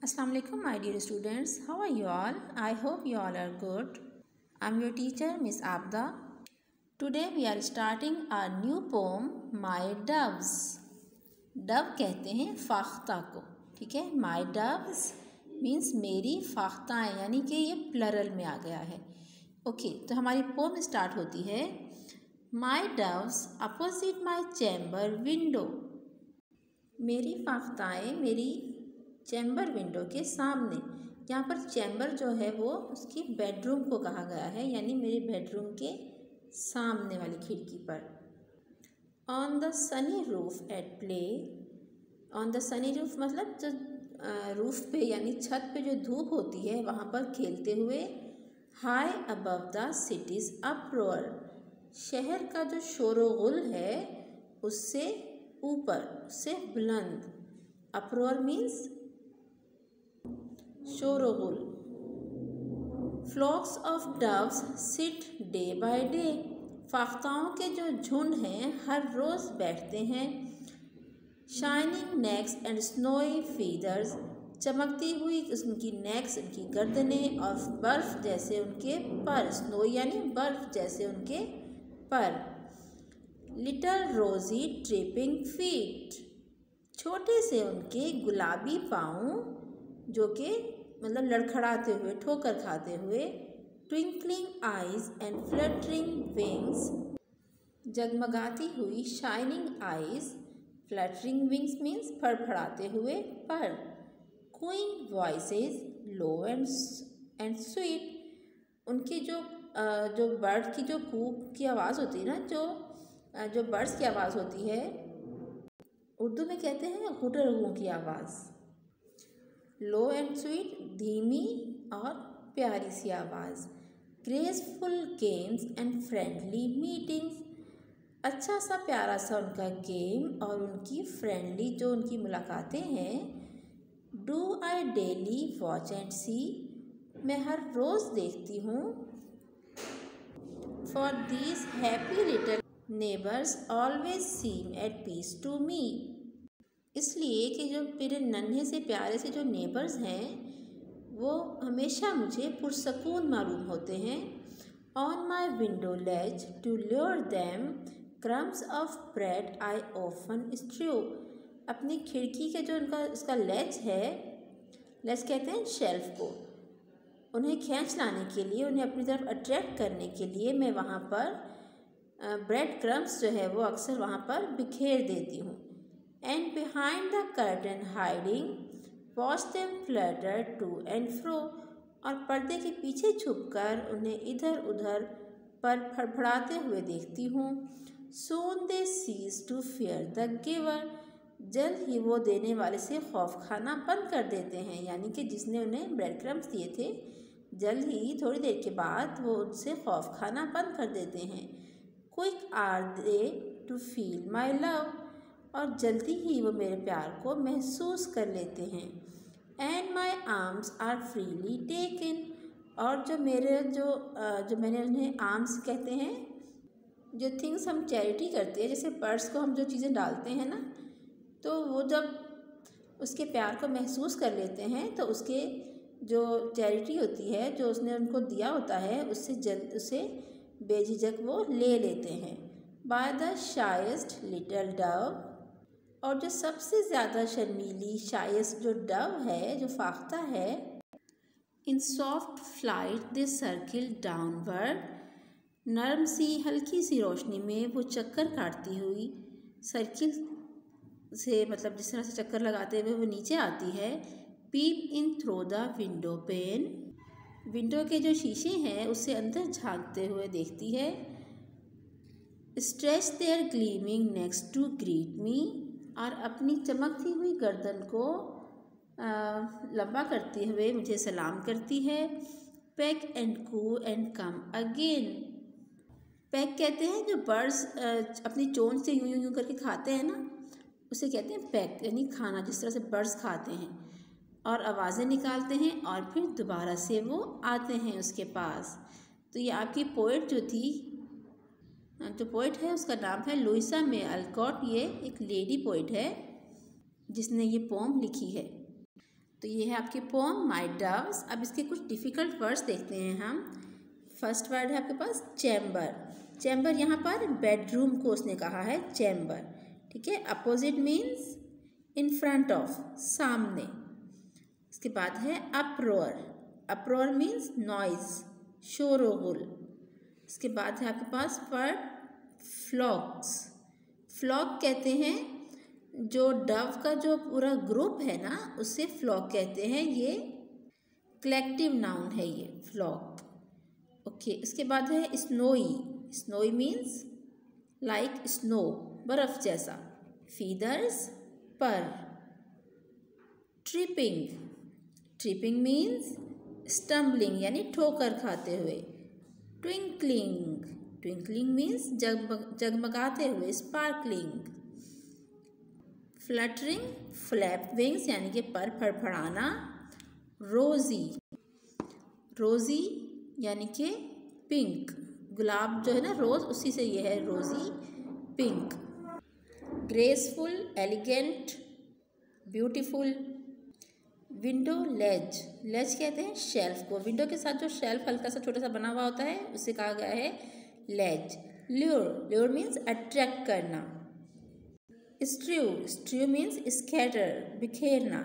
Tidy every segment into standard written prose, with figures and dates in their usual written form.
Assalamu alaikum, my dear students. How are you all? I hope you all are good. I'm your teacher, Miss Abda. Today we are starting a new poem, My Doves. Dove कहते हैं फाख्ता को, ठीक है। My doves means मेरी फाख्ताएँ, यानी कि ये plural में आ गया है। ओके, तो हमारी पोम स्टार्ट होती है। My doves opposite my chamber window. मेरी फाख्ताएँ मेरी चैम्बर विंडो के सामने। यहाँ पर चैम्बर जो है वो उसकी बेडरूम को कहा गया है, यानी मेरे बेडरूम के सामने वाली खिड़की पर। On the sunny roof at play. On the sunny roof मतलब जो रूफ पे यानी छत पे जो धूप होती है वहाँ पर खेलते हुए। High above the city's uproar. शहर का जो शोर-ओ-गुल है उससे ऊपर, उससे बुलंद। अप्रोर मीन्स शोर-ओ-गुल। Flocks of doves sit day by day. फाख्ताओं के जो झुंड हैं हर रोज़ बैठते हैं। Shining necks and snowy feathers. चमकती हुई उनकी नेक्स, उनकी गर्दनें, और बर्फ़ जैसे उनके पर। स्नो यानी बर्फ़ जैसे उनके पर। लिटल रोज़ी ट्रिपिंग फीट। छोटे से उनके गुलाबी पाँव जो कि मतलब लड़खड़ाते हुए, ठोकर खाते हुए। Twinkling eyes and fluttering wings. जगमगाती हुई shining eyes, fluttering wings means फड़फड़ाते हुए पर। Queen voices low and sweet. उनकी जो बर्ड की जो कूक की आवाज़ होती है ना, जो बर्ड्स की आवाज़ होती है, उर्दू में कहते हैं गुटरगू की आवाज़। लो एंड स्वीट, धीमी और प्यारी सी आवाज़। Graceful games and friendly meetings. अच्छा सा प्यारा सा उनका गेम और उनकी फ्रेंडली जो उनकी मुलाकातें हैं। Do I daily watch and see. मैं हर रोज़ देखती हूँ। For these happy little neighbours always seem at peace to me. इसलिए कि जो मेरे नन्हे से प्यारे से जो नेबर्स हैं वो हमेशा मुझे पुरसकून मालूम होते हैं। On my window ledge to lure them crumbs of bread I often strew. अपनी खिड़की के जो उसका लेज है, लेज कहते हैं शेल्फ को, उन्हें खींच लाने के लिए, उन्हें अपनी तरफ अट्रैक्ट करने के लिए मैं वहाँ पर ब्रेड क्रम्स जो है वो अक्सर वहाँ पर बिखेर देती हूँ। And behind the curtain hiding watch them flutter to and fro. और पर्दे के पीछे छुपकर उन्हें इधर उधर पर फड़फड़ाते हुए देखती हूँ। Soon they cease to fear the giver. जल्द ही वो देने वाले से खौफ खाना बंद कर देते हैं, यानी कि जिसने उन्हें ब्रेड क्रम्स दिए थे, जल्द ही थोड़ी देर के बाद वो उनसे खौफ खाना बंद कर देते हैं। Quick are they to feel my love. और जल्दी ही वो मेरे प्यार को महसूस कर लेते हैं। And my alms are freely taken. और जो मैंने उन्हें आर्म्स कहते हैं, जो थिंग्स हम चैरिटी करते हैं, जैसे पर्स को हम जो चीज़ें डालते हैं ना, तो वो जब उसके प्यार को महसूस कर लेते हैं तो उसके जो चैरिटी होती है, जो उसने उनको दिया होता है, उससे बेझिझक वो ले लेते हैं। By the shyest little dove. और जो सबसे ज़्यादा शर्मीली शाइस्ट जो डव है, जो फाख्ता है, in soft flight they circle downward. नरम सी हल्की सी रोशनी में वो चक्कर काटती हुई सर्किल से, मतलब जिस तरह से चक्कर लगाते हुए वो नीचे आती है। Peep in through the window pane. Window के जो शीशे हैं उससे अंदर झांकते हुए देखती है। Stretch their gleaming necks to greet me. और अपनी चमकती हुई गर्दन को लंबा करते हुए मुझे सलाम करती है। Peck and coo and come again. Peck कहते हैं जो बर्ड्स अपनी चोंच से यूं यूं करके खाते हैं ना, उसे कहते हैं पेक, यानी खाना, जिस तरह से बर्ड्स खाते हैं और आवाज़ें निकालते हैं और फिर दोबारा से वो आते हैं उसके पास। तो ये आपकी पोइट जो पोइट है उसका नाम है लुइसा मे अल्कॉट। ये एक लेडी पोइट है जिसने ये पोम लिखी है। तो ये है आपकी पोम माय डव्स। अब इसके कुछ डिफ़िकल्ट वर्ड्स देखते हैं हम। फर्स्ट वर्ड है आपके पास चैम्बर। चैम्बर यहाँ पर बेडरूम को उसने कहा है चैम्बर, ठीक है। Opposite means in front of, सामने। इसके बाद है अप्रोर। अप्रोर मीन्स नॉइज, शोरगुल। इसके बाद है आपके पास वर्ड फ्लॉक्स। फ्लॉक कहते हैं जो डव का जो पूरा ग्रुप है ना, उससे फ्लॉक कहते हैं। ये कलेक्टिव नाउन है ये फ्लॉक। ओके, इसके बाद है snowy. Snowy means like snow, बर्फ जैसा। फीदर्स, पर। ट्रिपिंग। ट्रिपिंग मीन्स स्टम्बलिंग यानी ठोकर खाते हुए। ट्विंकलिंग। ट्विंकलिंग मीन्स जगमगाते हुए, स्पार्कलिंग। फ्लटरिंग, फ्लैप विंग्स यानी कि पर फड़फड़ाना। रोजी। रोजी यानी कि पिंक, गुलाब जो है ना रोज, उसी से ये है rosy, pink. Graceful, elegant, beautiful. Window ledge. Ledge कहते हैं शेल्फ को। विंडो के साथ जो शेल्फ हल्का सा छोटा सा बना हुआ होता है उसे कहा गया है ledge. Lure. Lure means attract करना। स्ट्रू। स्ट्रू मीन्स स्कैटर, बिखेरना।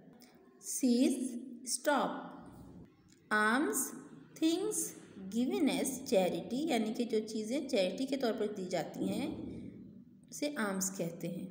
Cease, stop. Alms, things given as charity यानी कि जो चीज़ें चैरिटी के तौर पर दी जाती हैं उसे आर्म्स कहते हैं।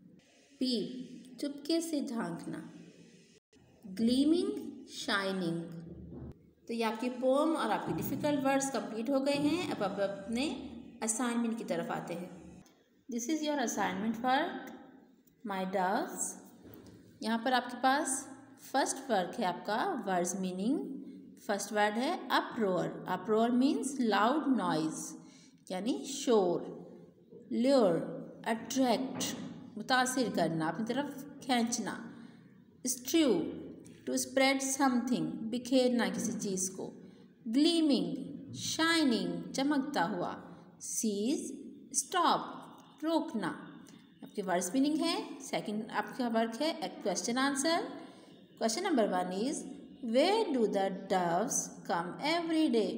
पीप, चुपके से झांकना। Gleaming, shining. तो ये आपकी पोम और आपके डिफ़िकल्ट वर्ड्स कंप्लीट हो गए हैं। अब आप अपने असाइनमेंट की तरफ आते हैं। This is your assignment work my doves. यहाँ पर आपके पास फर्स्ट वर्क है आपका वर्ड्स मीनिंग। फर्स्ट वर्ड है uproar. Uproar means loud noise यानी शोर। ल्योर, अट्रैक्ट, मुतासिर करना, अपनी तरफ खींचना। स्ट्रू, टू स्प्रेड समथिंग, बिखेरना किसी चीज़ को। ग्लीमिंग, शाइनिंग, चमकता हुआ। सीज, स्टॉप, रोकना। आपके वर्ड्स मीनिंग है। सेकंड आपका वर्क है question answer. Question number 1 is where do the doves come every day.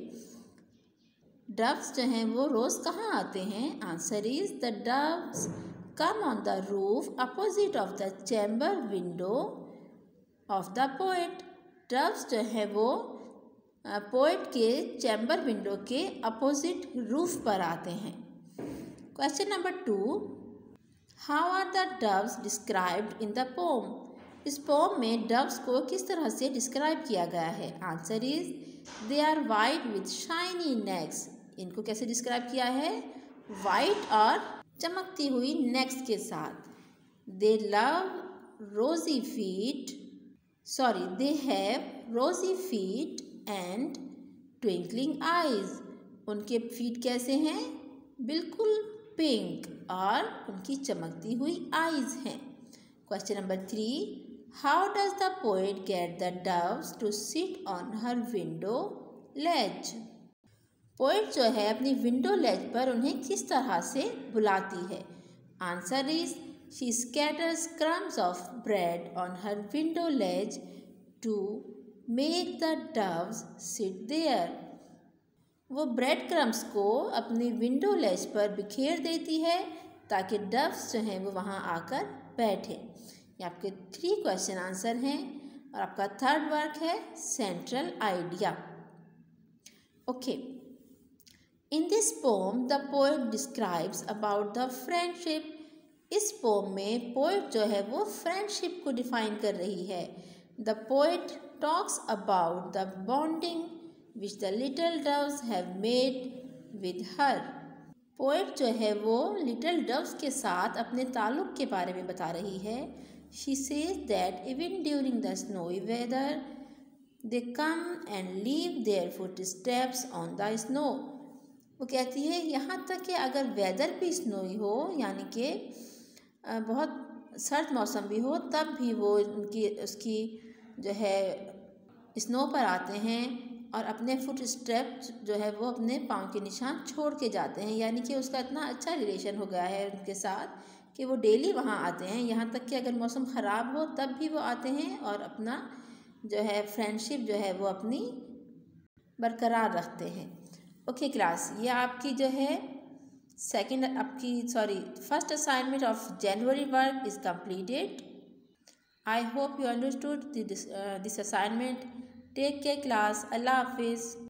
Doves जो हैं वो रोज़ कहाँ आते हैं। Answer is the doves come on the roof opposite of the chamber window of the poet. Doves जो है वो पोएट के चैम्बर विंडो के अपोजिट रूफ पर आते हैं। Question number 2, how are the doves described in the poem. इस poem में डव्स को किस तरह से डिस्क्राइब किया गया है। Answer is they are white with shiny necks. इनको कैसे डिस्क्राइब किया है, वाइट और चमकती हुई नेक्स के साथ। They love rosy feet, sorry they have rosy feet and twinkling eyes. उनके फीट कैसे हैं, बिल्कुल पिंक, और उनकी चमकती हुई आइज हैं। Question number 3, how does the poet get the doves to sit on her window ledge. Poet जो है अपनी विंडो लेज पर उन्हें किस तरह से बुलाती है। Answer is she scatters crumbs of bread on her window ledge to make the doves sit there. वो ब्रेड क्रम्स को अपनी विंडो लेज पर बिखेर देती है ताकि डव्स जो हैं वो वहाँ आकर बैठे। ये आपके 3 क्वेश्चन आंसर हैं और आपका थर्ड वर्क है central idea. Okay, in this poem the poet describes about the friendship. इस पोम में पोएट जो है वो फ्रेंडशिप को डिफाइन कर रही है। The poet talks about the bonding which the little doves have made with her. Poet जो है वो लिटिल डव्स के साथ अपने ताल्लुक़ के बारे में बता रही है। She says that even during the snowy weather they come and leave their footsteps on the snow. वो कहती है यहाँ तक कि अगर वेदर भी स्नोई हो यानी कि बहुत सर्द मौसम भी हो, तब भी वो उसकी जो है स्नो पर आते हैं और अपने फुट स्टेप जो है वो अपने पाँव के निशान छोड़ के जाते हैं। यानी कि उसका इतना अच्छा रिलेशन हो गया है उनके साथ कि वो डेली वहाँ आते हैं, यहाँ तक कि अगर मौसम ख़राब हो तब भी वो आते हैं और अपना जो है फ्रेंडशिप जो है वो अपनी बरकरार रखते हैं। ओके क्लास, ये आपकी जो है first assignment of January work is completed. I hope you understood this assignment. Take care class. Allah Hafiz.